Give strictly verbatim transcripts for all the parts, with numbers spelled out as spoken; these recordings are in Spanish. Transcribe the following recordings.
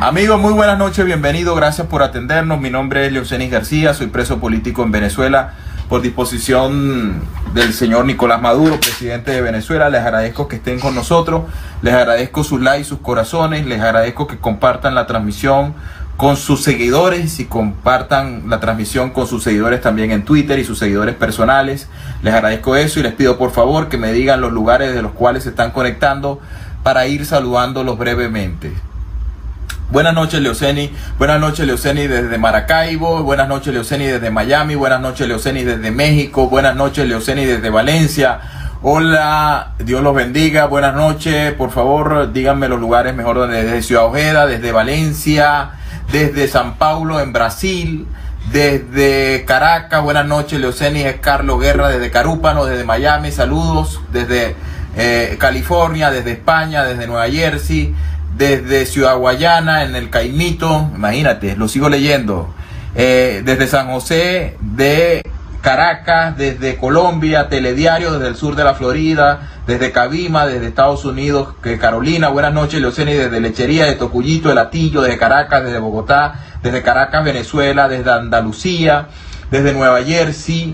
Amigos, muy buenas noches, bienvenidos, gracias por atendernos. Mi nombre es Leocenis García, soy preso político en Venezuela por disposición del señor Nicolás Maduro, presidente de Venezuela. Les agradezco que estén con nosotros, les agradezco sus likes, sus corazones, les agradezco que compartan la transmisión con sus seguidores y compartan la transmisión con sus seguidores también en Twitter y sus seguidores personales. Les agradezco eso y les pido por favor que me digan los lugares de los cuales se están conectando para ir saludándolos brevemente. Buenas noches, Leocenis. Buenas noches, Leocenis, desde Maracaibo. Buenas noches, Leocenis, desde Miami. Buenas noches, Leocenis, desde México. Buenas noches, Leocenis, desde Valencia. Hola, Dios los bendiga. Buenas noches. Por favor, díganme los lugares mejor donde, desde Ciudad Ojeda, desde Valencia, desde San Paulo, en Brasil, desde Caracas. Buenas noches, Leocenis. Es Carlos Guerra, desde Carúpano, desde Miami. Saludos. Desde eh, California, desde España, desde Nueva Jersey. Desde Ciudad Guayana, en el Caimito, imagínate, lo sigo leyendo. Eh, desde San José de Caracas, desde Colombia, Telediario, desde el sur de la Florida, desde Cabima, desde Estados Unidos, que Carolina. Buenas noches, Leocenis, desde Lechería, de Tocuyito, de Latillo, desde Caracas, desde Bogotá, desde Caracas, Venezuela, desde Andalucía, desde Nueva Jersey,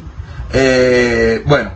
eh, bueno,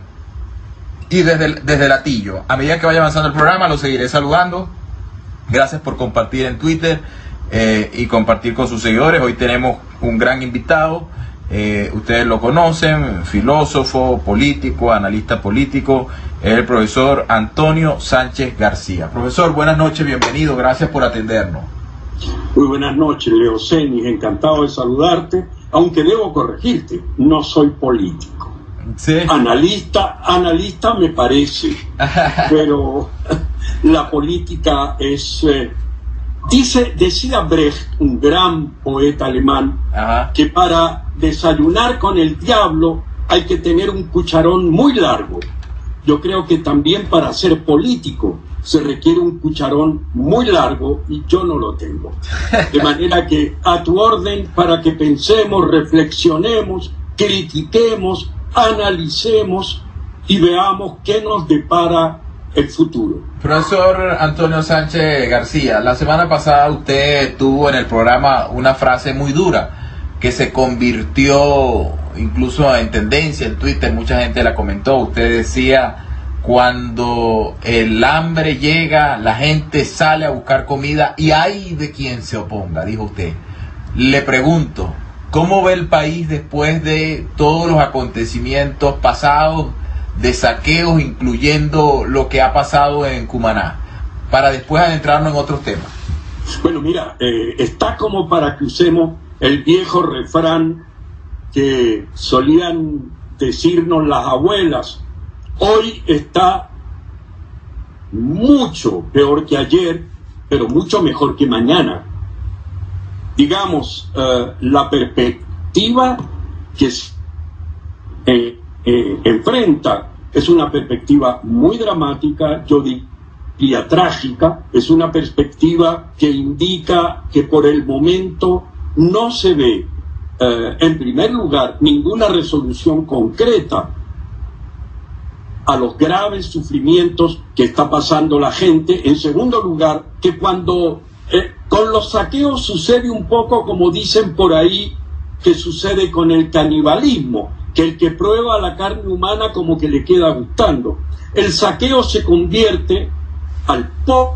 y desde, desde Latillo. A medida que vaya avanzando el programa, lo seguiré saludando. Gracias por compartir en Twitter eh, y compartir con sus seguidores. Hoy tenemos un gran invitado. Eh, ustedes lo conocen, filósofo, político, analista político, el profesor Antonio Sánchez García. Profesor, buenas noches, bienvenido. Gracias por atendernos. Muy buenas noches, Leocenis. Encantado de saludarte, aunque debo corregirte, no soy político. ¿Sí? Analista, analista me parece, pero la política es... Eh, dice, decía Brecht, un gran poeta alemán, Ajá. que para desayunar con el diablo hay que tener un cucharón muy largo. Yo creo que también para ser político se requiere un cucharón muy largo y yo no lo tengo. De manera que a tu orden para que pensemos, reflexionemos, critiquemos, analicemos y veamos qué nos depara el futuro. Profesor Antonio Sánchez García, la semana pasada usted tuvo en el programa una frase muy dura que se convirtió incluso en tendencia en Twitter, mucha gente la comentó. Usted decía, cuando el hambre llega, la gente sale a buscar comida y hay de quien se oponga, dijo usted. Le pregunto, ¿cómo ve el país después de todos los acontecimientos pasados, de saqueos, incluyendo lo que ha pasado en Cumaná, para después adentrarnos en otros temas? Bueno, mira, eh, está como para que usemos el viejo refrán que solían decirnos las abuelas. Hoy está mucho peor que ayer, pero mucho mejor que mañana. Digamos, uh, la perspectiva que se eh, eh, enfrenta es una perspectiva muy dramática, yo diría trágica. Es una perspectiva que indica que por el momento no se ve, uh, en primer lugar, ninguna resolución concreta a los graves sufrimientos que está pasando la gente. En segundo lugar, que cuando eh, con los saqueos sucede un poco como dicen por ahí que sucede con el canibalismo, que el que prueba la carne humana como que le queda gustando. El saqueo se convierte al poco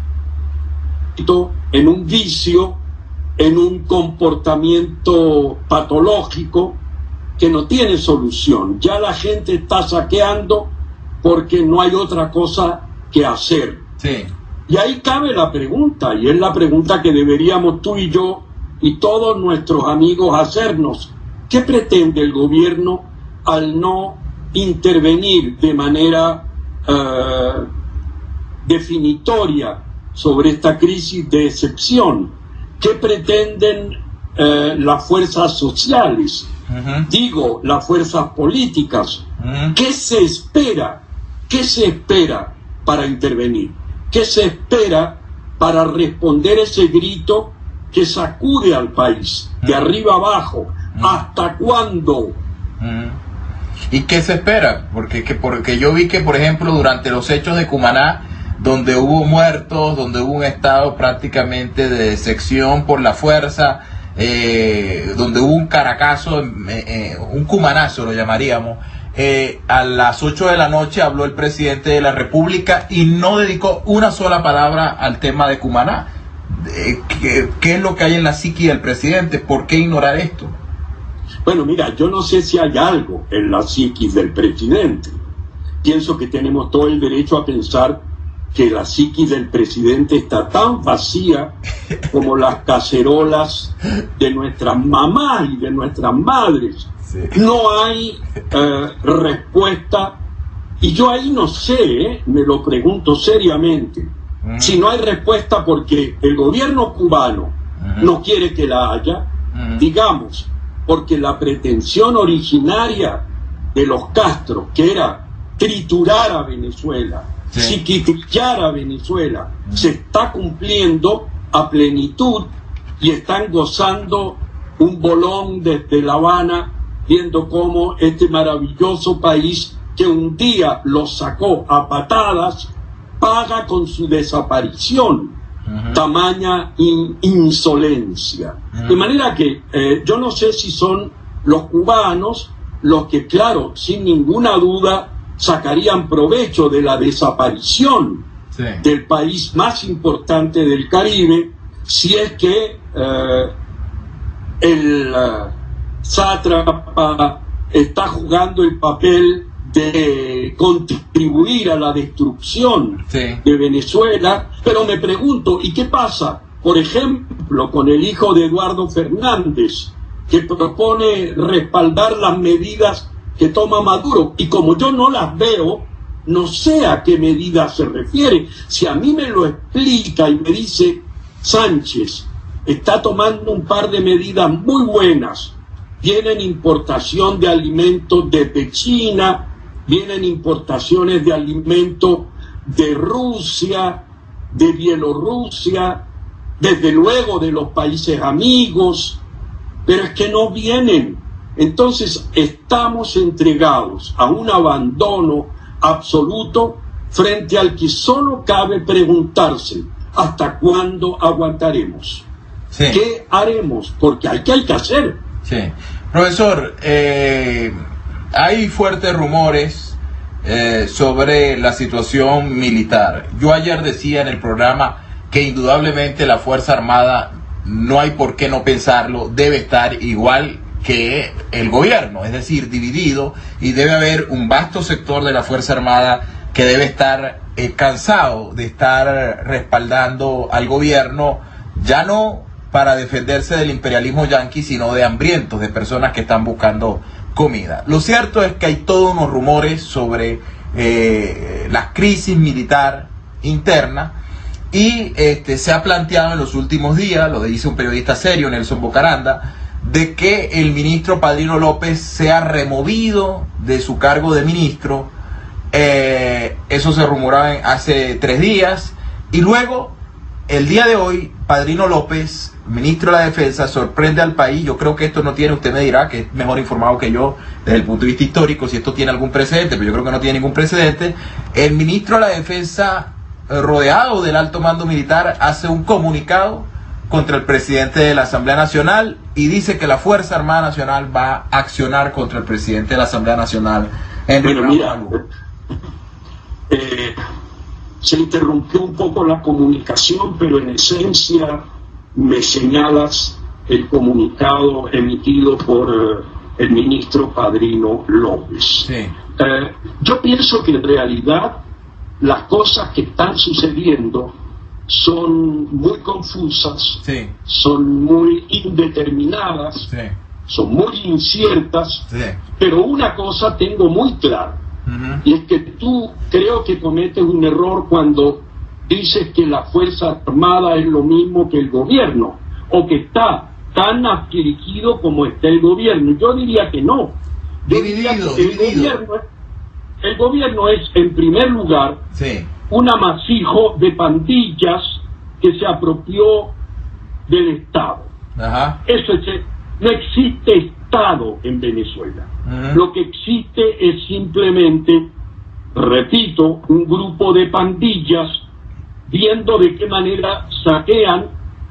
en un vicio, en un comportamiento patológico que no tiene solución. Ya la gente está saqueando porque no hay otra cosa que hacer. Sí. Y ahí cabe la pregunta, y es la pregunta que deberíamos tú y yo y todos nuestros amigos hacernos. ¿Qué pretende el gobierno al no intervenir de manera uh, definitoria sobre esta crisis de excepción? ¿Qué pretenden uh, las fuerzas sociales? Uh-huh. Digo, las fuerzas políticas. Uh-huh. ¿Qué se espera? ¿Qué se espera para intervenir? ¿Qué se espera para responder ese grito que sacude al país de arriba abajo? ¿Hasta cuándo? ¿Y qué se espera? Porque, que, porque yo vi que, por ejemplo, durante los hechos de Cumaná, donde hubo muertos, donde hubo un estado prácticamente de sección por la fuerza, eh, donde hubo un caracazo, eh, eh, un cumanazo lo llamaríamos. Eh, a las ocho de la noche habló el presidente de la República y no dedicó una sola palabra al tema de Cumaná. Eh, ¿qué, ¿Qué es lo que hay en la psiqui del presidente? ¿Por qué ignorar esto? Bueno, mira, yo no sé si hay algo en la psiquis del presidente. Pienso que tenemos todo el derecho a pensar que la psiquis del presidente está tan vacía como las cacerolas de nuestras mamás y de nuestras madres. Sí. No hay eh, respuesta, y yo ahí no sé, eh, me lo pregunto seriamente, uh-huh. si no hay respuesta porque el gobierno cubano uh-huh. no quiere que la haya, uh-huh. digamos, porque la pretensión originaria de los Castro, que era triturar a Venezuela, sí. psiquitrillar a Venezuela, uh-huh. se está cumpliendo a plenitud y están gozando un bolón desde La Habana, viendo cómo este maravilloso país que un día los sacó a patadas, paga con su desaparición. Uh-huh. Tamaña in, insolencia. Uh-huh. De manera que eh, yo no sé si son los cubanos los que, claro, sin ninguna duda, sacarían provecho de la desaparición sí. del país más importante del Caribe, si es que eh, el... Uh, sátrapa está jugando el papel de contribuir a la destrucción sí. de Venezuela, pero me pregunto, ¿y qué pasa, por ejemplo, con el hijo de Eduardo Fernández, que propone respaldar las medidas que toma Maduro? Y como yo no las veo, no sé a qué medidas se refiere. Si a mí me lo explica y me dice, Sánchez está tomando un par de medidas muy buenas, vienen importación de alimentos desde China, vienen importaciones de alimentos de Rusia, de Bielorrusia, desde luego de los países amigos, pero es que no vienen. Entonces estamos entregados a un abandono absoluto frente al que solo cabe preguntarse ¿hasta cuándo aguantaremos? Sí. ¿Qué haremos? Porque hay que, hay que hacer. Sí. Profesor, eh, hay fuertes rumores eh, sobre la situación militar. Yo ayer decía en el programa que indudablemente la Fuerza Armada, no hay por qué no pensarlo, debe estar igual que el gobierno, es decir, dividido, y debe haber un vasto sector de la Fuerza Armada que debe estar eh, cansado de estar respaldando al gobierno, ya no para defenderse del imperialismo yanqui, sino de hambrientos, de personas que están buscando comida. Lo cierto es que hay todos unos rumores sobre eh, la crisis militar interna, y este, se ha planteado en los últimos días, lo dice un periodista serio, Nelson Bocaranda, de que el ministro Padrino López sea removido de su cargo de ministro. Eh, eso se rumoraba hace tres días, y luego, el día de hoy, Padrino López, ministro de la Defensa, sorprende al país. Yo creo que esto no tiene, usted me dirá que es mejor informado que yo desde el punto de vista histórico, si esto tiene algún precedente, pero yo creo que no tiene ningún precedente. El ministro de la Defensa, rodeado del alto mando militar, hace un comunicado contra el presidente de la Asamblea Nacional y dice que la Fuerza Armada Nacional va a accionar contra el presidente de la Asamblea Nacional. Bueno, mira, eh, se interrumpió un poco la comunicación, pero en esencia me señalas el comunicado emitido por eh, el ministro Padrino López. Sí. Eh, yo pienso que en realidad las cosas que están sucediendo son muy confusas, sí. son muy indeterminadas, sí. son muy inciertas, sí. pero una cosa tengo muy clara, uh-huh. y es que tú creo que cometes un error cuando dices que la Fuerza Armada es lo mismo que el gobierno, o que está tan afligido como está el gobierno. Yo diría que no. Yo dividido, diría que el dividido. Gobierno, el gobierno es, en primer lugar, sí. un amasijo de pandillas que se apropió del Estado. Ajá. Eso es, no existe Estado en Venezuela. Ajá. Lo que existe es simplemente, repito, un grupo de pandillas viendo de qué manera saquean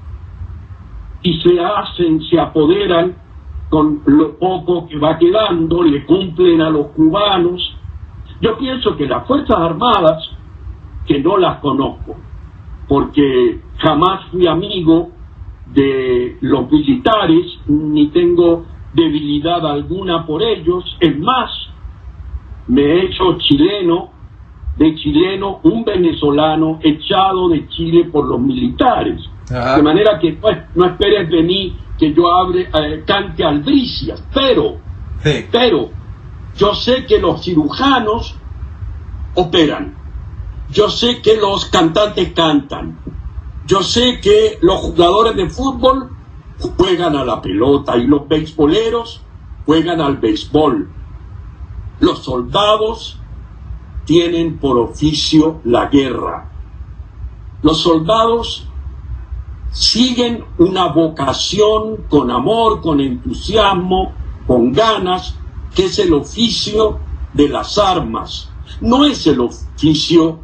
y se hacen, se apoderan con lo poco que va quedando, le cumplen a los cubanos. Yo pienso que las Fuerzas Armadas, que no las conozco, porque jamás fui amigo de los militares, ni tengo debilidad alguna por ellos, es más, me he hecho chileno, de chileno, un venezolano echado de Chile por los militares. Ajá. De manera que pues, no esperes de mí que yo hable, eh, cante albricias, pero, sí. pero yo sé que los cirujanos operan, yo sé que los cantantes cantan, yo sé que los jugadores de fútbol juegan a la pelota y los beisboleros juegan al béisbol. Los soldados tienen por oficio la guerra. Los soldados siguen una vocación con amor, con entusiasmo, con ganas, que es el oficio de las armas. No es el oficio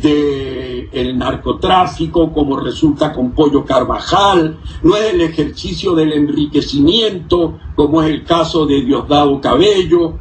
del narcotráfico, como resulta con Pollo Carvajal, no es el ejercicio del enriquecimiento, como es el caso de Diosdado Cabello.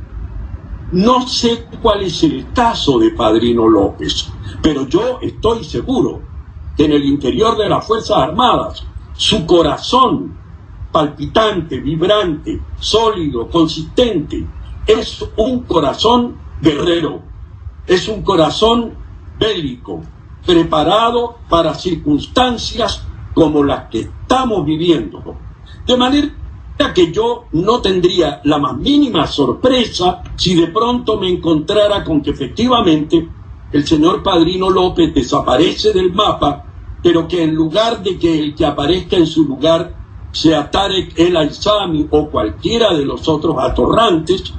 No sé cuál es el caso de Padrino López, pero yo estoy seguro que en el interior de las Fuerzas Armadas, su corazón palpitante, vibrante, sólido, consistente, es un corazón guerrero, es un corazón bélico, preparado para circunstancias como las que estamos viviendo. De manera que yo no tendría la más mínima sorpresa si de pronto me encontrara con que efectivamente el señor Padrino López desaparece del mapa, pero que en lugar de que el que aparezca en su lugar sea Tarek El Aissami o cualquiera de los otros atorrantes,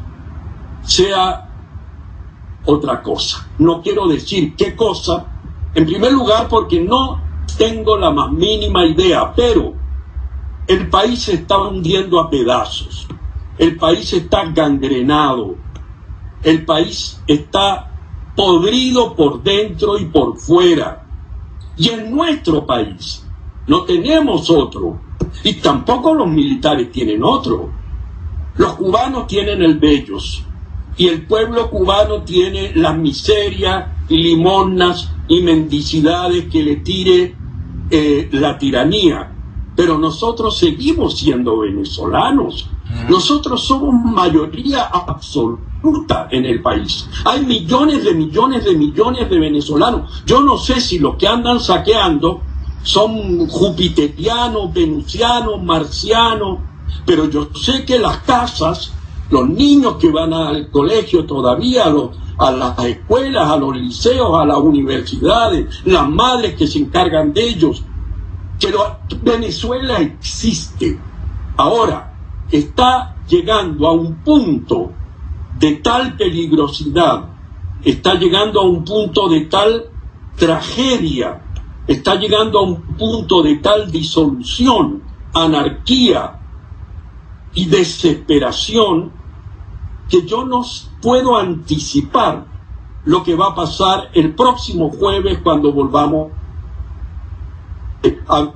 sea otra cosa. No quiero decir qué cosa, en primer lugar porque no tengo la más mínima idea, pero el país se está hundiendo a pedazos, el país está gangrenado, el país está podrido por dentro y por fuera. Y en nuestro país no tenemos otro, y tampoco los militares tienen otro. Los cubanos tienen el Bellos, y el pueblo cubano tiene las miserias y limonas y mendicidades que le tire eh, la tiranía. Pero nosotros seguimos siendo venezolanos. Nosotros somos mayoría absoluta en el país. Hay millones de millones de millones de venezolanos. Yo no sé si los que andan saqueando son jupiterianos, venusianos, marcianos, pero yo sé que las casas, los niños que van al colegio todavía, a, los, a las escuelas, a los liceos, a las universidades, las madres que se encargan de ellos, que lo, Venezuela existe. Ahora, está llegando a un punto de tal peligrosidad, está llegando a un punto de tal tragedia, está llegando a un punto de tal disolución, anarquía y desesperación, que yo no puedo anticipar lo que va a pasar el próximo jueves cuando volvamos a...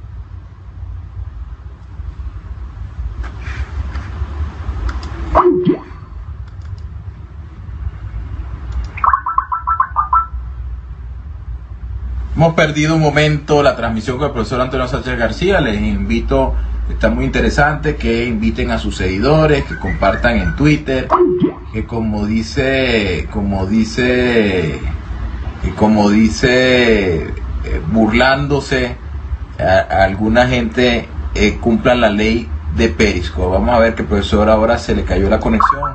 Hemos perdido un momento la transmisión con el profesor Antonio Sánchez García. Les invito, está muy interesante, que inviten a sus seguidores, que compartan en Twitter, que como dice, como dice, como dice, eh, burlándose a, a alguna gente, eh, cumplan la ley de Periscope. Vamos a ver que el profesor ahora se le cayó la conexión.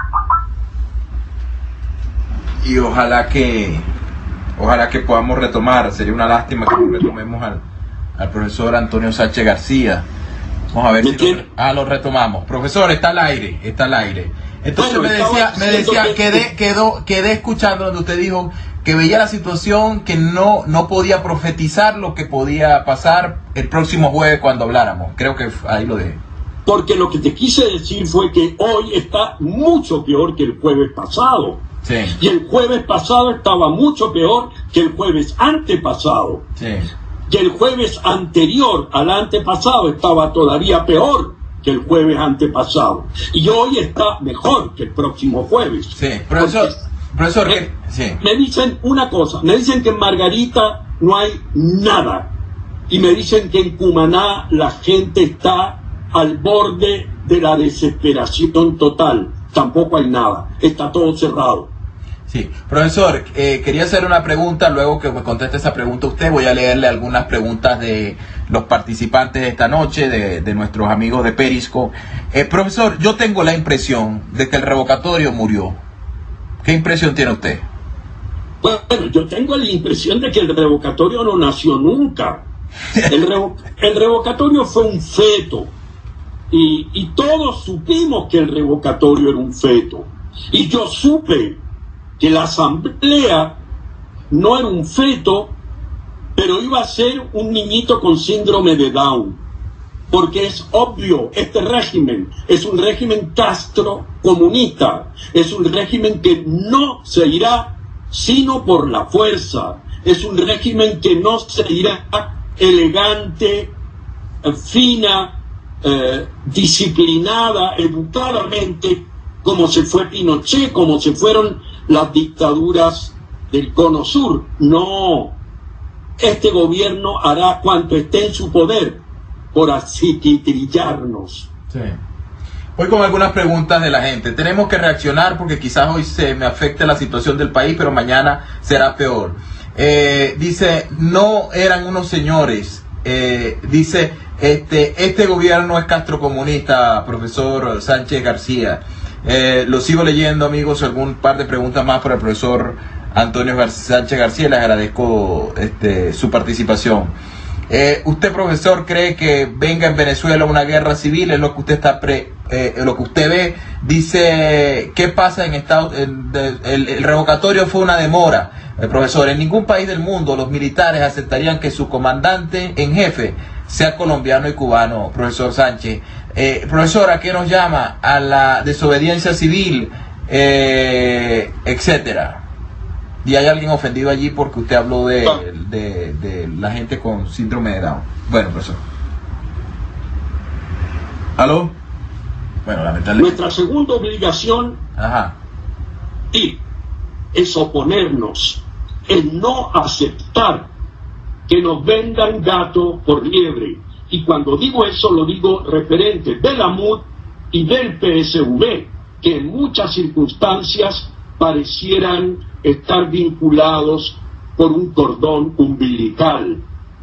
Y ojalá que Ojalá que podamos retomar. Sería una lástima que no retomemos al, al profesor Antonio Sánchez García. Vamos a ver si lo, ah, lo retomamos. Profesor, está al aire, está al aire. Entonces bueno, me decía, me decía, que... quedé, quedó, quedé escuchando donde usted dijo que veía la situación, que no, no podía profetizar lo que podía pasar el próximo jueves cuando habláramos. Creo que ahí lo dejé. Porque lo que te quise decir fue que hoy está mucho peor que el jueves pasado. Sí. Y el jueves pasado estaba mucho peor que el jueves antepasado. Sí. Y el jueves anterior al antepasado estaba todavía peor que el jueves antepasado. Y hoy está mejor que el próximo jueves. Sí, profesor, profesor, me, sí. me dicen una cosa, me dicen que en Margarita no hay nada. Y me dicen que en Cumaná la gente está al borde de la desesperación total. Tampoco hay nada, está todo cerrado. Sí, profesor, eh, quería hacer una pregunta, luego que me conteste esa pregunta usted, voy a leerle algunas preguntas de los participantes de esta noche, de, de nuestros amigos de Periscope. Eh, profesor, yo tengo la impresión de que el revocatorio murió. ¿Qué impresión tiene usted? Bueno, yo tengo la impresión de que el revocatorio no nació nunca. El, revo el revocatorio fue un feto. Y, y todos supimos que el revocatorio era un feto. Y yo supe que la asamblea no era un feto, pero iba a ser un niñito con síndrome de Down. Porque es obvio, este régimen es un régimen castro-comunista, es un régimen que no se irá sino por la fuerza, es un régimen que no se irá elegante, fina, eh, disciplinada, educadamente, como se fue Pinochet, como se fueron las dictaduras del Cono Sur. No, este gobierno hará cuanto esté en su poder por aciquitrillarnos. Sí. Voy con algunas preguntas de la gente. Tenemos que reaccionar porque quizás hoy se me afecte la situación del país, pero mañana será peor. Eh, dice, no eran unos señores. Eh, dice, este, este gobierno es castrocomunista, profesor Sánchez García. Eh, lo sigo leyendo, amigos, algún par de preguntas más para el profesor Antonio Gar Sánchez García. Les agradezco este, su participación. Eh, ¿Usted, profesor, cree que venga en Venezuela una guerra civil? Es lo que usted está pre, eh, lo que usted ve. Dice, ¿qué pasa en Estados Unidos? El, el revocatorio fue una demora. El profesor, en ningún país del mundo los militares aceptarían que su comandante en jefe sea colombiano y cubano, profesor Sánchez. Eh, profesor, ¿a qué nos llama? A la desobediencia civil, eh, etcétera. Y hay alguien ofendido allí porque usted habló de, de, de la gente con síndrome de Down. Bueno, profesor. ¿Aló? Bueno, lamentablemente. Nuestra segunda obligación Ajá. sí, es oponernos, es no aceptar que nos vendan gato por liebre. Y cuando digo eso, lo digo referente de la M U D y del P S V, que en muchas circunstancias parecieran estar vinculados por un cordón umbilical.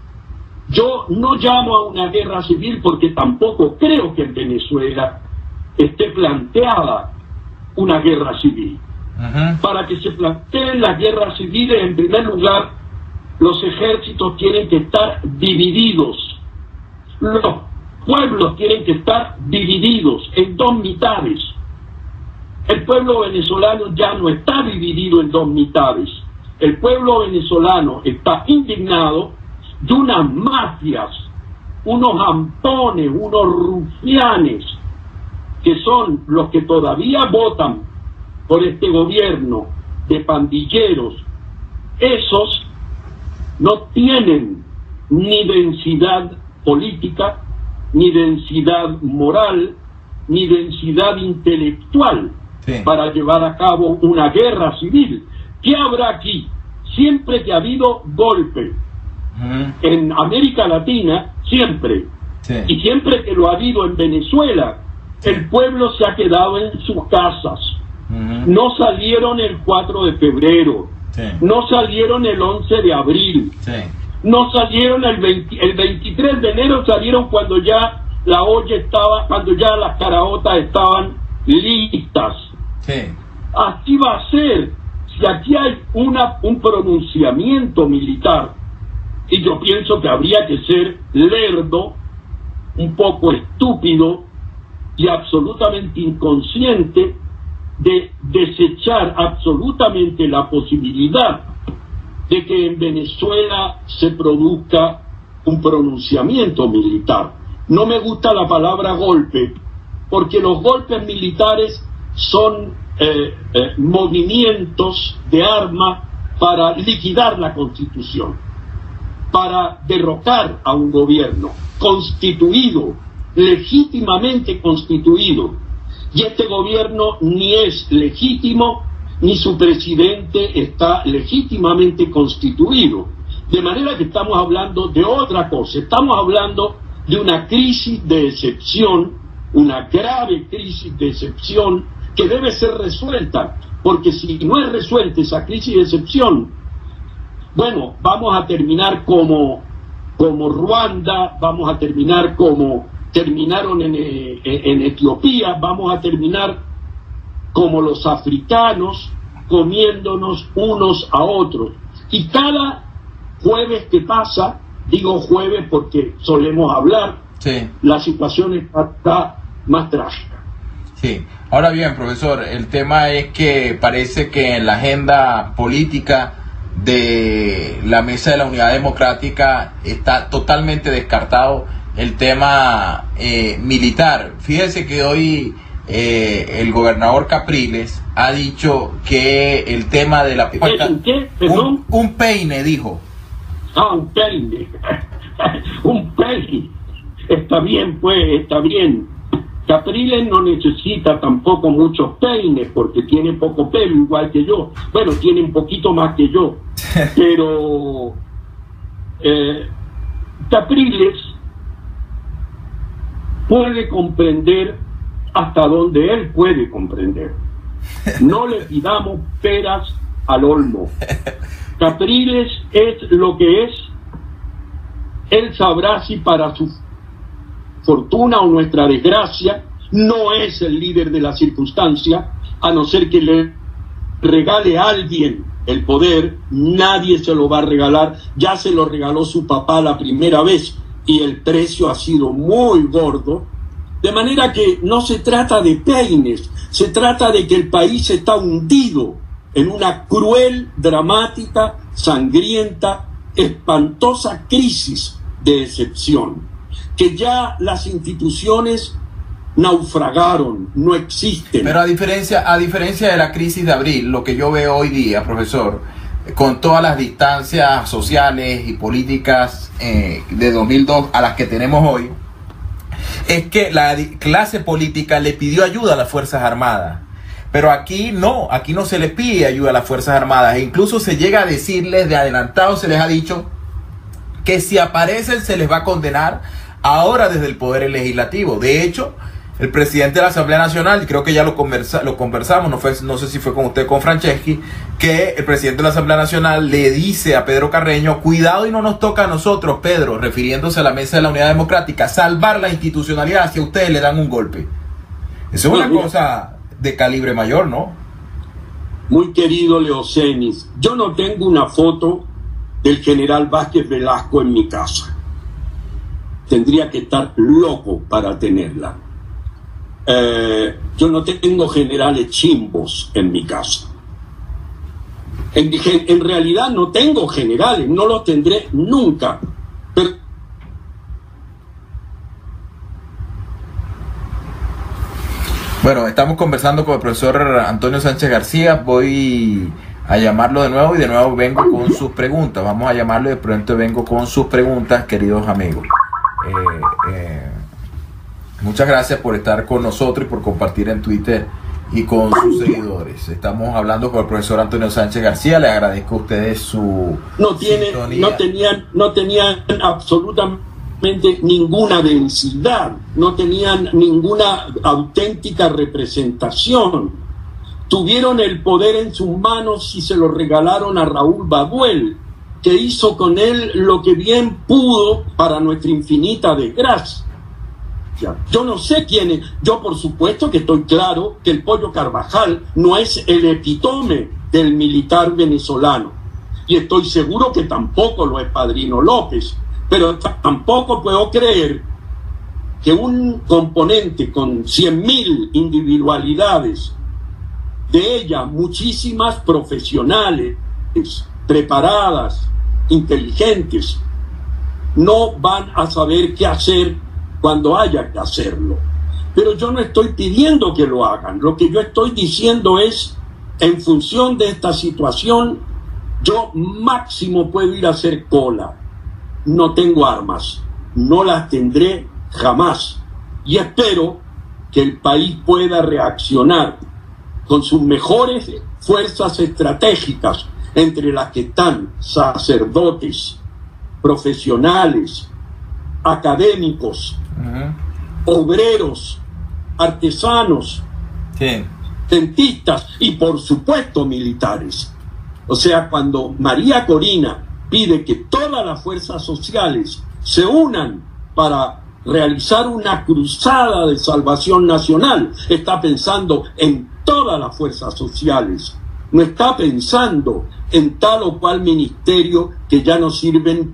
Yo no llamo a una guerra civil porque tampoco creo que en Venezuela esté planteada una guerra civil. Uh-huh. Para que se planteen las guerras civiles, en primer lugar, los ejércitos tienen que estar divididos. Los pueblos tienen que estar divididos en dos mitades. El pueblo venezolano ya no está dividido en dos mitades. El pueblo venezolano está indignado de unas mafias, unos ampones, unos rufianes, que son los que todavía votan por este gobierno de pandilleros. Esos no tienen ni densidad política, ni densidad moral, ni densidad intelectual. Sí. Para llevar a cabo una guerra civil. ¿Qué habrá aquí? Siempre que ha habido golpe uh-huh. en América Latina, siempre, sí. y siempre que lo ha habido en Venezuela, sí. el pueblo se ha quedado en sus casas. Uh-huh. No salieron el cuatro de febrero, sí. no salieron el once de abril, sí. no salieron el, veinte, el veintitrés de enero, salieron cuando ya la olla estaba, cuando ya las caraotas estaban listas. Sí. Así va a ser. Si aquí hay una, un pronunciamiento militar, y yo pienso que habría que ser lerdo, un poco estúpido y absolutamente inconsciente de desechar absolutamente la posibilidad de que en Venezuela se produzca un pronunciamiento militar. No me gusta la palabra golpe, porque los golpes militares son eh, eh, movimientos de armas para liquidar la Constitución, para derrocar a un gobierno constituido, legítimamente constituido. Y este gobierno ni es legítimo, ni su presidente está legítimamente constituido. De manera que estamos hablando de otra cosa, estamos hablando de una crisis de excepción, una grave crisis de excepción que debe ser resuelta, porque si no es resuelta esa crisis de excepción, bueno, vamos a terminar como, como Ruanda, vamos a terminar como terminaron en, en, en Etiopía, vamos a terminar como los africanos, comiéndonos unos a otros. Y cada jueves que pasa, digo jueves porque solemos hablar, sí, la situación está, está más trágica. Sí, ahora bien, profesor, el tema es que parece que en la agenda política de la Mesa de la Unidad Democrática está totalmente descartado el tema eh, militar. Fíjese que hoy eh, el gobernador Capriles ha dicho que el tema de la... ¿Un qué? ¿Perdón? Un, un peine, dijo. Ah, un peine. Un peine. Está bien, pues, está bien. Capriles no necesita tampoco muchos peines porque tiene poco pelo, igual que yo. Bueno, tiene un poquito más que yo. Pero eh, Capriles puede comprender hasta donde él puede comprender. No le pidamos peras al olmo. Capriles es lo que es. Él sabrá si para su fortuna o nuestra desgracia no es el líder de la circunstancia, a no ser que le regale a alguien el poder. Nadie se lo va a regalar. Ya se lo regaló su papá la primera vez y el precio ha sido muy gordo. De manera que no se trata de peines, se trata de que el país está hundido en una cruel, dramática, sangrienta, espantosa crisis de excepción, que ya las instituciones naufragaron, no existen. Pero a diferencia, a diferencia de la crisis de abril, lo que yo veo hoy día, profesor, con todas las distancias sociales y políticas eh, de dos mil dos a las que tenemos hoy, es que la clase política le pidió ayuda a las Fuerzas Armadas. Pero aquí no, aquí no se le pide ayuda a las Fuerzas Armadas. E incluso se llega a decirles, de adelantado se les ha dicho que si aparecen se les va a condenar ahora desde el Poder Legislativo. De hecho, el presidente de la Asamblea Nacional, creo que ya lo, conversa, lo conversamos, no, fue, no sé si fue con usted, con Franceschi, que el presidente de la Asamblea Nacional le dice a Pedro Carreño: cuidado y no nos toca a nosotros, Pedro, refiriéndose a la Mesa de la Unidad Democrática, salvar la institucionalidad si a ustedes le dan un golpe. Eso es una cosa de calibre mayor, ¿no? Muy querido Leocenis, yo no tengo una foto del general Vázquez Velasco en mi casa. Tendría que estar loco para tenerla. Eh, yo no tengo generales chimbos en mi casa. En, en realidad no tengo generales, no los tendré nunca. Pero bueno, estamos conversando con el profesor Antonio Sánchez García. Voy a llamarlo de nuevo y de nuevo vengo con sus preguntas. Vamos a llamarlo y de pronto vengo con sus preguntas, queridos amigos. Eh, eh, muchas gracias por estar con nosotros y por compartir en Twitter y con sus seguidores. Estamos hablando con el profesor Antonio Sánchez García. Les agradezco a ustedes su no tiene, sintonía. No tenían, no tenían absolutamente ninguna densidad, no tenían ninguna auténtica representación. Tuvieron el poder en sus manos y se lo regalaron a Raúl Baduel, que hizo con él lo que bien pudo para nuestra infinita desgracia. Yo no sé quién es. Yo por supuesto que estoy claro que el Pollo Carvajal no es el epítome del militar venezolano. Y estoy seguro que tampoco lo es Padrino López. Pero tampoco puedo creer que un componente con cien mil individualidades, de ellas muchísimas profesionales, preparadas, inteligentes, no van a saber qué hacer cuando haya que hacerlo. Pero yo no estoy pidiendo que lo hagan. Lo que yo estoy diciendo es, en función de esta situación, yo máximo puedo ir a hacer cola. No tengo armas, no las tendré jamás. Y espero que el país pueda reaccionar con sus mejores fuerzas estratégicas, entre las que están sacerdotes, profesionales, académicos, uh-huh. obreros, artesanos, sí. dentistas y por supuesto militares. O sea, cuando María Corina pide que todas las fuerzas sociales se unan para realizar una cruzada de salvación nacional, está pensando en todas las fuerzas sociales, no está pensando en tal o cual ministerio que ya no sirven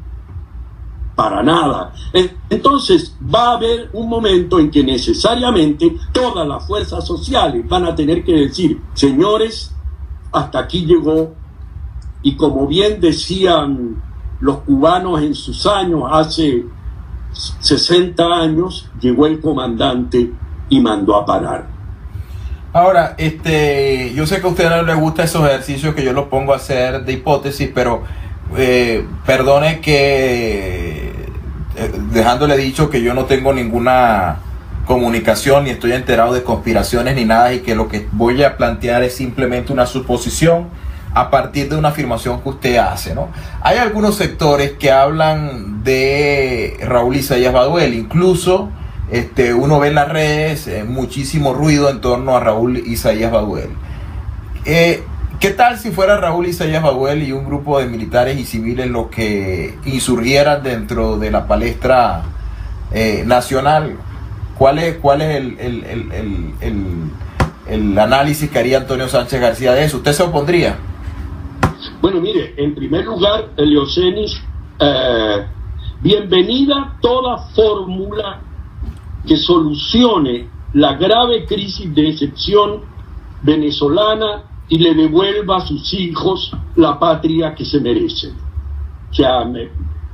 para nada. Entonces va a haber un momento en que necesariamente todas las fuerzas sociales van a tener que decir, señores, hasta aquí llegó. Y como bien decían los cubanos en sus años, hace sesenta años, llegó el comandante y mandó a parar. Ahora, este, yo sé que a usted no le gusta esos ejercicios que yo los pongo a hacer de hipótesis, pero eh, perdone que, eh, dejándole dicho que yo no tengo ninguna comunicación, ni estoy enterado de conspiraciones ni nada, y que lo que voy a plantear es simplemente una suposición a partir de una afirmación que usted hace, ¿no? Hay algunos sectores que hablan de Raúl Isaías Baduel, incluso este, uno ve en las redes eh, muchísimo ruido en torno a Raúl Isaías Baduel. Eh, ¿Qué tal si fuera Raúl Isaías Baduel y un grupo de militares y civiles los que insurgieran dentro de la palestra eh, nacional? ¿Cuál es, cuál es el, el, el, el, el, el análisis que haría Antonio Sánchez García de eso? ¿Usted se opondría? Bueno, mire, en primer lugar, Leocenis, eh, bienvenida toda fórmula que solucione la grave crisis de excepción venezolana y le devuelva a sus hijos la patria que se merecen. O sea, me,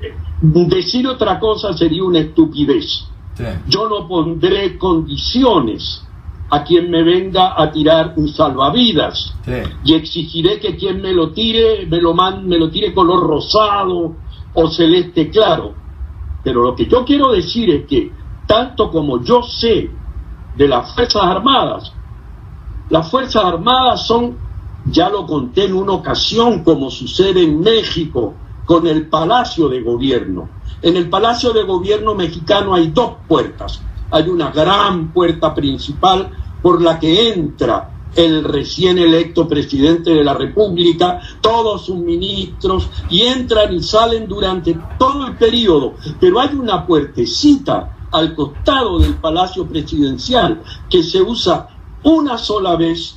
decir otra cosa sería una estupidez. Sí. Yo no pondré condiciones a quien me venga a tirar un salvavidas, sí. y exigiré que quien me lo tire me lo, man, me lo tire color rosado o celeste claro. Pero lo que yo quiero decir es que tanto como yo sé de las Fuerzas Armadas, las Fuerzas Armadas son, ya lo conté en una ocasión, como sucede en México con el Palacio de Gobierno. En el Palacio de Gobierno mexicano hay dos puertas. Hay una gran puerta principal por la que entra el recién electo presidente de la República, todos sus ministros, y entran y salen durante todo el periodo. Pero hay una puertecita al costado del Palacio Presidencial que se usa una sola vez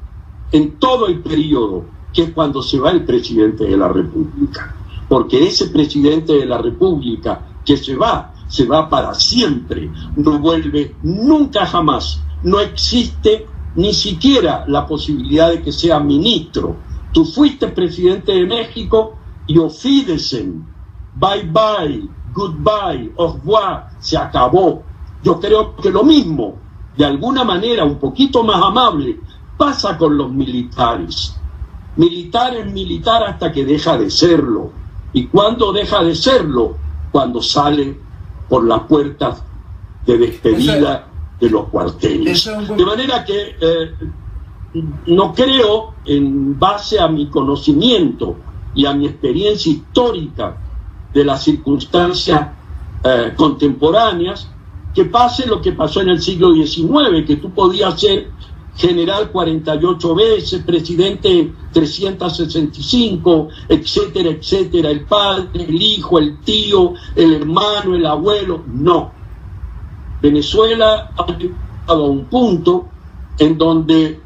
en todo el periodo, que es cuando se va el presidente de la República. Porque ese presidente de la República que se va, se va para siempre, no vuelve nunca jamás. No existe ni siquiera la posibilidad de que sea ministro. Tú fuiste presidente de México y auf Wiedersehen, bye bye, goodbye, au revoir, se acabó. Yo creo que lo mismo, de alguna manera un poquito más amable, pasa con los militares. Militar es militar hasta que deja de serlo. ¿Y cuándo deja de serlo? Cuando sale por las puertas de despedida de los cuarteles. De manera que eh, no creo, en base a mi conocimiento y a mi experiencia histórica de las circunstancias eh, contemporáneas, que pase lo que pasó en el siglo diecinueve, que tú podías ser general cuarenta y ocho veces, presidente trescientos sesenta y cinco, etcétera, etcétera, el padre, el hijo, el tío, el hermano, el abuelo. No. Venezuela ha llegado a un punto en donde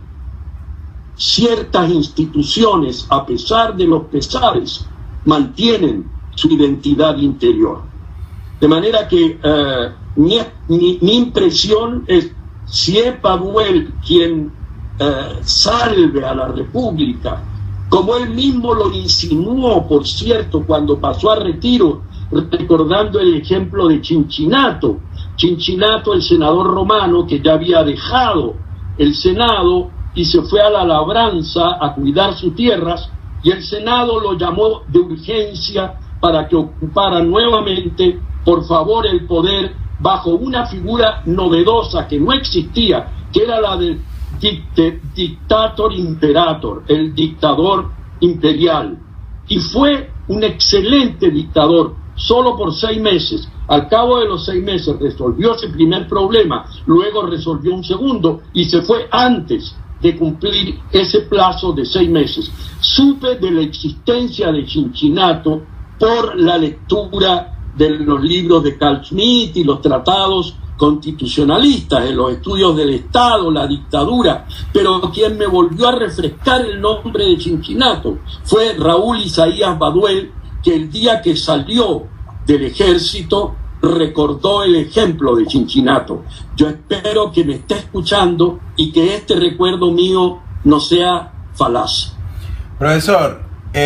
ciertas instituciones, a pesar de los pesares, mantienen su identidad interior. De manera que eh, mi, mi, mi impresión es, si es Baduel quien eh, salve a la República, como él mismo lo insinuó, por cierto, cuando pasó a retiro, recordando el ejemplo de Chinchinato, Cincinnato, el senador romano, que ya había dejado el Senado y se fue a la labranza a cuidar sus tierras, y el Senado lo llamó de urgencia para que ocupara nuevamente, por favor, el poder bajo una figura novedosa que no existía, que era la del dicte, dictator imperator, el dictador imperial. Y fue un excelente dictador, solo por seis meses. Al cabo de los seis meses resolvió ese primer problema, luego resolvió un segundo y se fue antes de cumplir ese plazo de seis meses. Supe de la existencia de Cincinnato por la lectura de los libros de Carl Schmitt y los tratados constitucionalistas, en los estudios del Estado, la dictadura, pero quien me volvió a refrescar el nombre de Cincinnato fue Raúl Isaías Baduel, que el día que salió del ejército recordó el ejemplo de Cincinnato. Yo espero que me esté escuchando y que este recuerdo mío no sea falaz. Profesor,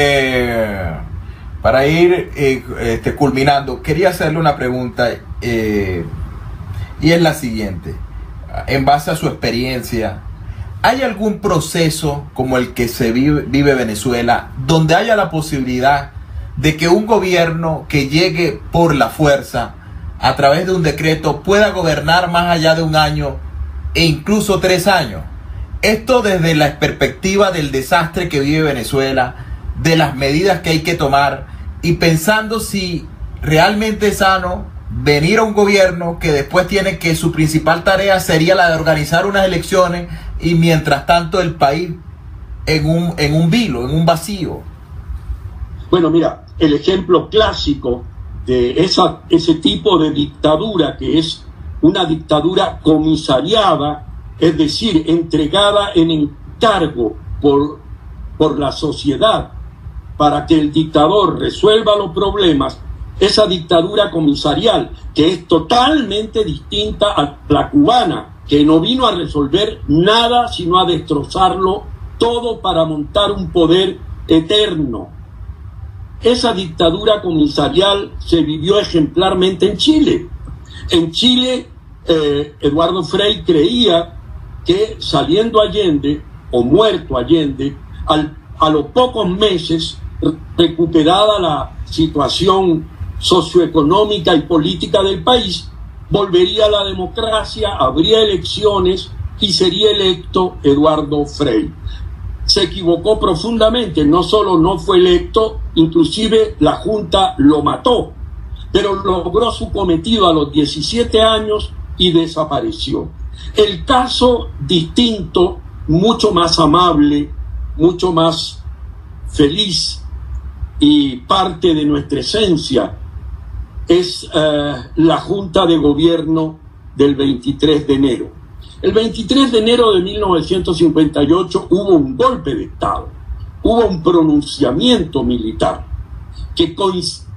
eh, para ir eh, este, culminando, quería hacerle una pregunta eh, y es la siguiente. En base a su experiencia, ¿hay algún proceso como el que se vive, vive Venezuela donde haya la posibilidad de que un gobierno que llegue por la fuerza a través de un decreto pueda gobernar más allá de un año e incluso tres años? Esto desde la perspectiva del desastre que vive Venezuela, de las medidas que hay que tomar y pensando si realmente es sano venir a un gobierno que después tiene que su principal tarea sería la de organizar unas elecciones y mientras tanto el país en un, en un vilo, en un vacío. Bueno, mira, el ejemplo clásico de esa, ese tipo de dictadura, que es una dictadura comisariada, es decir, entregada en encargo por, por la sociedad para que el dictador resuelva los problemas, esa dictadura comisarial, que es totalmente distinta a la cubana, que no vino a resolver nada sino a destrozarlo todo para montar un poder eterno. Esa dictadura comisarial se vivió ejemplarmente en Chile. En Chile, eh, Eduardo Frei creía que saliendo Allende, o muerto Allende, al, a los pocos meses, recuperada la situación socioeconómica y política del país, volvería a la democracia, habría elecciones y sería electo Eduardo Frei. Se equivocó profundamente, no solo no fue electo, inclusive la Junta lo mató, pero logró su cometido a los diecisiete años y desapareció. El caso distinto, mucho más amable, mucho más feliz y parte de nuestra esencia, es eh, la Junta de Gobierno del veintitrés de enero. El veintitrés de enero de mil novecientos cincuenta y ocho hubo un golpe de Estado, hubo un pronunciamiento militar que coincidió.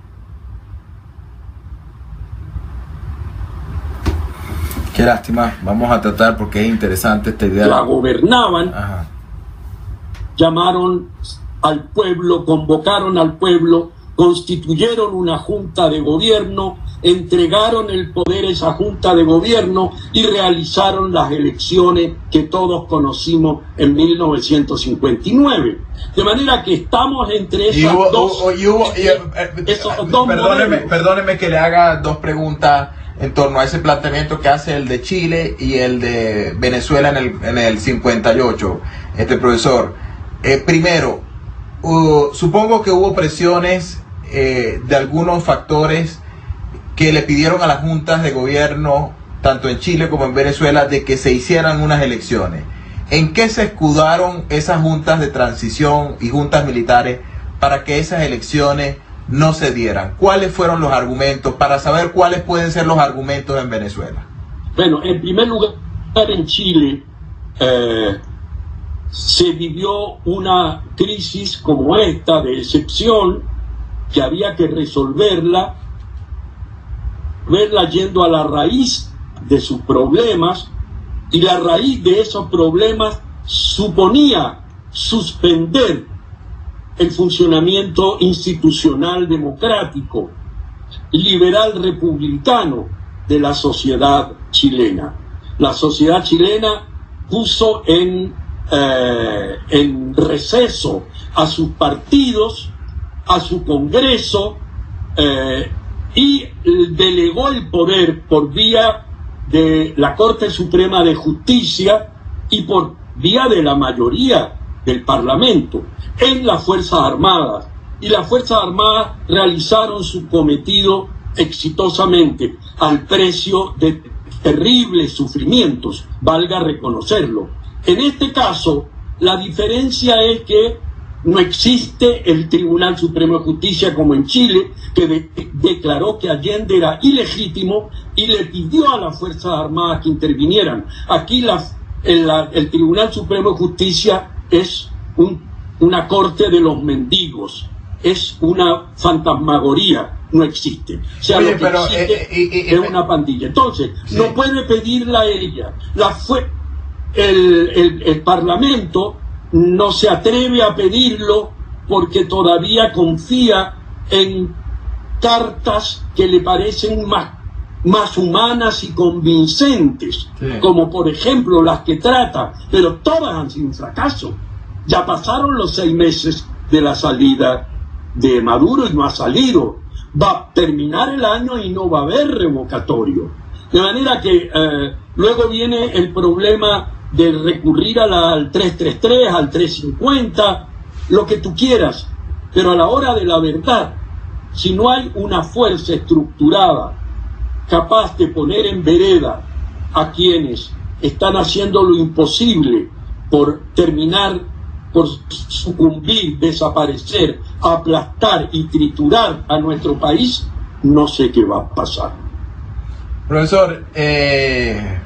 Qué lástima, vamos a tratar porque es interesante esta idea. La gobernaban, Ajá. Llamaron al pueblo, convocaron al pueblo, constituyeron una junta de gobierno, entregaron el poder a esa junta de gobierno y realizaron las elecciones que todos conocimos en mil novecientos cincuenta y nueve. De manera que estamos entre esas y hubo, dos... Hubo, y hubo, y, eh, esos dos perdóneme, perdóneme que le haga dos preguntas en torno a ese planteamiento que hace el de Chile y el de Venezuela en el, en el cincuenta y ocho, este profesor. Eh, primero, uh, supongo que hubo presiones eh, de algunos factores que le pidieron a las juntas de gobierno, tanto en Chile como en Venezuela, de que se hicieran unas elecciones. ¿En qué se escudaron esas juntas de transición y juntas militares para que esas elecciones no se dieran? ¿Cuáles fueron los argumentos para saber cuáles pueden ser los argumentos en Venezuela? Bueno, en primer lugar, en Chile eh, se vivió una crisis como esta de excepción que había que resolverla, verla yendo a la raíz de sus problemas, y la raíz de esos problemas suponía suspender el funcionamiento institucional democrático, liberal republicano de la sociedad chilena. La sociedad chilena puso en, eh, en receso a sus partidos, a su Congreso, eh, y delegó el poder por vía de la Corte Suprema de Justicia y por vía de la mayoría del Parlamento en las Fuerzas Armadas. Y las Fuerzas Armadas realizaron su cometido exitosamente al precio de terribles sufrimientos, valga reconocerlo. En este caso, la diferencia es que no existe el Tribunal Supremo de Justicia como en Chile, que de declaró que Allende era ilegítimo y le pidió a las Fuerzas Armadas que intervinieran. Aquí la, el, la, el Tribunal Supremo de Justicia es un, una corte de los mendigos, es una fantasmagoría, no existe. O sea, Oye, lo que pero, existe eh, eh, eh, es eh, una pandilla. Entonces, sí. no puede pedirla a ella. La fue, el, el, el Parlamento no se atreve a pedirlo porque todavía confía en cartas que le parecen más, más humanas y convincentes, sí. Como por ejemplo las que trata, pero todas han sido un fracaso. Ya pasaron los seis meses de la salida de Maduro y no ha salido. Va a terminar el año y no va a haber revocatorio. De manera que eh, luego viene el problema de recurrir a la, al trescientos treinta y tres, al trescientos cincuenta, lo que tú quieras, pero a la hora de la verdad, si no hay una fuerza estructurada capaz de poner en vereda a quienes están haciendo lo imposible por terminar, por sucumbir, desaparecer, aplastar y triturar a nuestro país, no sé qué va a pasar. Profesor, eh...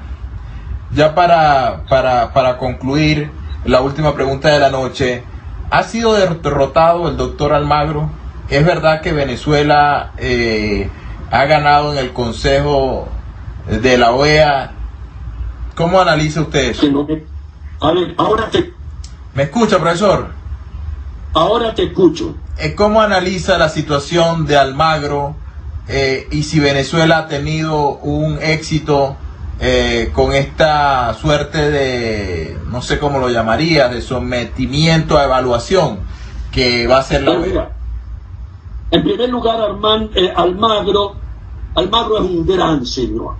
ya para, para, para concluir, la última pregunta de la noche. ¿Ha sido derrotado el doctor Almagro? ¿Es verdad que Venezuela eh, ha ganado en el Consejo de la O E A? ¿Cómo analiza usted eso? A ver, ahora te... ¿Me escucha, profesor? Ahora te escucho. ¿Cómo analiza la situación de Almagro eh, y si Venezuela ha tenido un éxito Eh, con esta suerte de, no sé cómo lo llamaría, de sometimiento a evaluación que va a ser la O E A? En primer lugar, Armand, eh, Almagro, Almagro es un gran señor.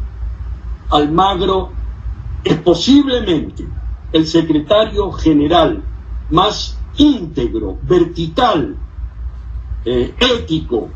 Almagro es posiblemente el secretario general más íntegro, vertical, eh, ético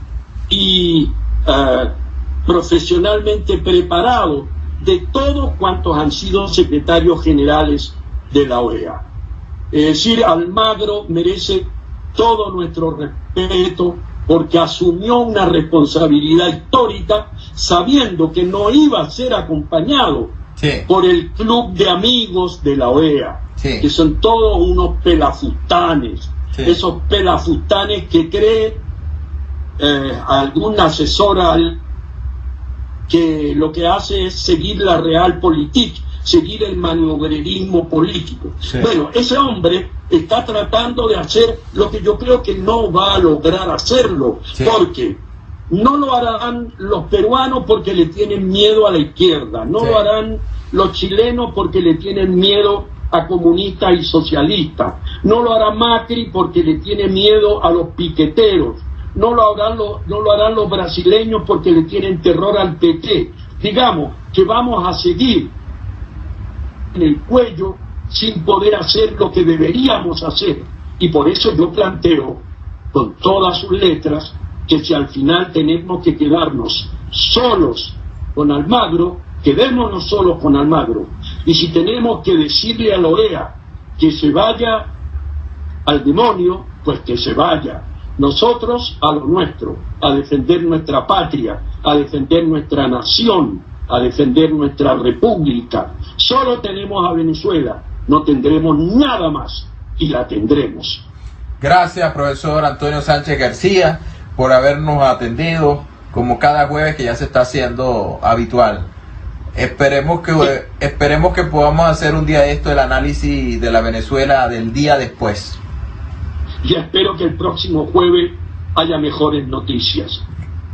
y eh, profesionalmente preparado de todos cuantos han sido secretarios generales de la O E A. Es decir, Almagro merece todo nuestro respeto porque asumió una responsabilidad histórica sabiendo que no iba a ser acompañado sí. por el club de amigos de la O E A, sí. que son todos unos pelafustanes, sí. esos pelafustanes que cree eh, algún asesor al que lo que hace es seguir la realpolitik, seguir el maniobrerismo político. Sí. Bueno, ese hombre está tratando de hacer lo que yo creo que no va a lograr hacerlo, sí. porque no lo harán los peruanos porque le tienen miedo a la izquierda, no sí. lo harán los chilenos porque le tienen miedo a comunistas y socialistas, no lo hará Macri porque le tiene miedo a los piqueteros, No lo, harán los, no lo harán los brasileños porque le tienen terror al P T. Digamos que vamos a seguir en el cuello sin poder hacer lo que deberíamos hacer. Y por eso yo planteo, con todas sus letras, que si al final tenemos que quedarnos solos con Almagro, quedémonos solos con Almagro. Y si tenemos que decirle a la O E A que se vaya al demonio, pues que se vaya. Nosotros a lo nuestro, a defender nuestra patria, a defender nuestra nación, a defender nuestra república. Solo tenemos a Venezuela, no tendremos nada más y la tendremos. Gracias, profesor Antonio Sánchez García, por habernos atendido como cada jueves, que ya se está haciendo habitual. Esperemos que, sí. esperemos que podamos hacer un día de esto, el análisis de la Venezuela del día después. Y espero que el próximo jueves haya mejores noticias.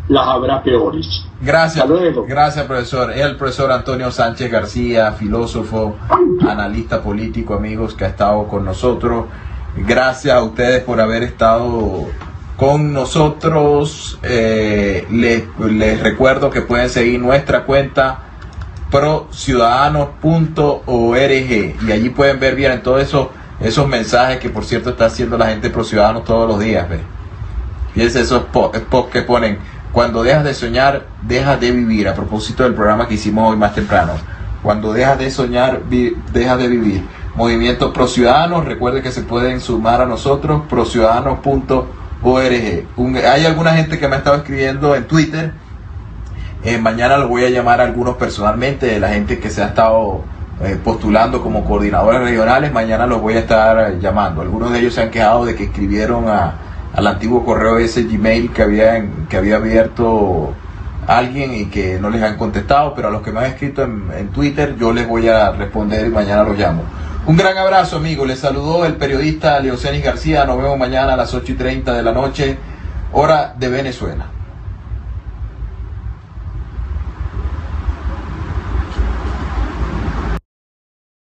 las habrá peores. Gracias, Hasta luego. gracias profesor. Es el profesor Antonio Sánchez García, filósofo, analista político, amigos, que ha estado con nosotros. Gracias a ustedes por haber estado con nosotros. Eh, les, les recuerdo que pueden seguir nuestra cuenta pro ciudadanos punto org y allí pueden ver bien todos esos, esos mensajes que por cierto está haciendo la gente pro ciudadanos todos los días. ¿Ve? Fíjense esos posts que ponen: cuando dejas de soñar, dejas de vivir. A propósito del programa que hicimos hoy más temprano. Cuando dejas de soñar, vi, dejas de vivir. Movimiento Pro Ciudadanos. Recuerden que se pueden sumar a nosotros, pro ciudadanos punto org. Un, hay alguna gente que me ha estado escribiendo en Twitter. Eh, mañana los voy a llamar a algunos personalmente, de la gente que se ha estado eh, postulando como coordinadores regionales. Mañana los voy a estar eh, llamando. Algunos de ellos se han quejado de que escribieron a, al antiguo correo ese Gmail que había, que había abierto alguien y que no les han contestado, pero a los que me han escrito en, en Twitter yo les voy a responder y mañana los llamo. Un gran abrazo, amigos. Les saludó el periodista Leocenis García. Nos vemos mañana a las ocho y treinta de la noche, hora de Venezuela.